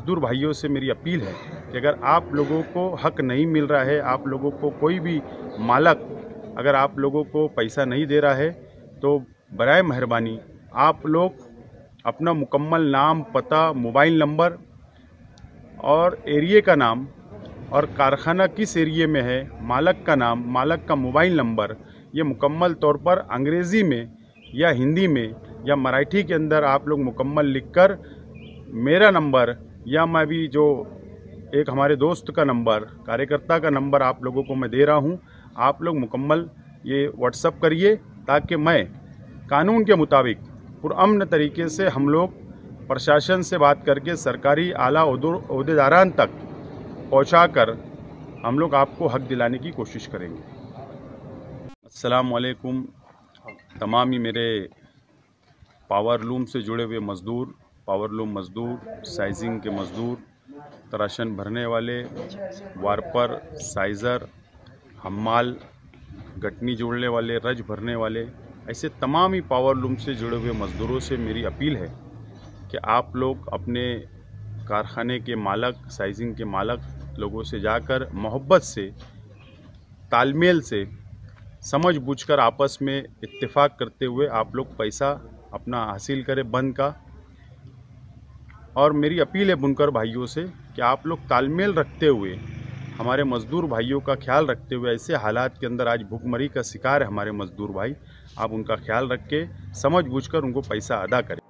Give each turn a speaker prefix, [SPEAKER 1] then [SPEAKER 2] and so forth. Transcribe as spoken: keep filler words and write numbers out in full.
[SPEAKER 1] मज़दूर भाइयों से मेरी अपील है कि अगर आप लोगों को हक नहीं मिल रहा है, आप लोगों को कोई भी मालक अगर आप लोगों को पैसा नहीं दे रहा है, तो बराए मेहरबानी आप लोग अपना मुकम्मल नाम, पता, मोबाइल नंबर और एरिए का नाम और कारखाना किस एरिए में है, मालक का नाम, मालक का मोबाइल नंबर, ये मुकम्मल तौर पर अंग्रेज़ी में या हिंदी में या मराठी के अंदर आप लोग मुकम्मल लिखकर मेरा नंबर या मैं भी जो एक हमारे दोस्त का नंबर, कार्यकर्ता का नंबर आप लोगों को मैं दे रहा हूँ, आप लोग मुकम्मल ये व्हाट्सअप करिए ताकि मैं कानून के मुताबिक पुरअमन तरीके से हम लोग प्रशासन से बात करके सरकारी आला ओहदेदारान तक पहुंचाकर हम लोग आपको हक दिलाने की कोशिश करेंगे। अस्सलाम वालेकुम तमाम ही मेरे पावर लूम से जुड़े हुए मज़दूर, पावर लूम मज़दूर, साइजिंग के मज़दूर, तराशन भरने वाले, वार्पर, साइज़र, हम्माल, गटनी जोड़ने वाले, रज भरने वाले, ऐसे तमाम ही पावर लूम से जुड़े हुए मज़दूरों से मेरी अपील है कि आप लोग अपने कारखाने के मालक, साइजिंग के मालक लोगों से जाकर मोहब्बत से, तालमेल से, समझ बूझकर आपस में इत्तेफाक करते हुए आप लोग पैसा अपना हासिल करें बंद का। और मेरी अपील है बुनकर भाइयों से कि आप लोग तालमेल रखते हुए, हमारे मज़दूर भाइयों का ख्याल रखते हुए, ऐसे हालात के अंदर आज भूखमरी का शिकार है हमारे मज़दूर भाई, आप उनका ख्याल रख के समझ बूझकर उनको पैसा अदा करें।